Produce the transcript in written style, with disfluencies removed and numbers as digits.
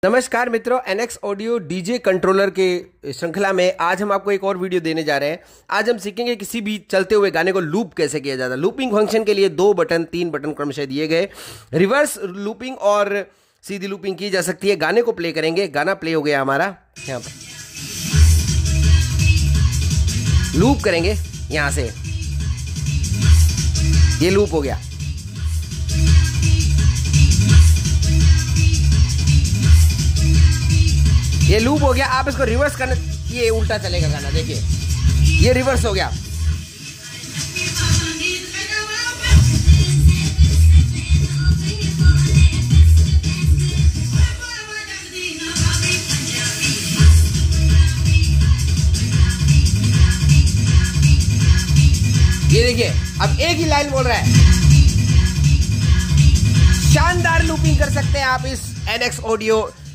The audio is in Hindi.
नमस्कार मित्रों, एनएक्स ऑडियो डीजे कंट्रोलर के श्रृंखला में आज हम आपको एक और वीडियो देने जा रहे हैं। आज हम सीखेंगे किसी भी चलते हुए गाने को लूप कैसे किया जाता है। लूपिंग फंक्शन के लिए 3 बटन क्रमशः दिए गए। रिवर्स लूपिंग और सीधी लूपिंग की जा सकती है। गाने को प्ले करेंगे, गाना प्ले हो गया हमारा, यहाँ पर लूप करेंगे, यहाँ से ये लूप हो गया। ये लूप हो गया। आप इसको रिवर्स करने, ये उल्टा चलेगा गाना, देखिए ये रिवर्स हो गया। ये देखिए अब एक ही लाइन बोल रहा है। शानदार लूपिंग कर सकते हैं आप इस एनएक्स ऑडियो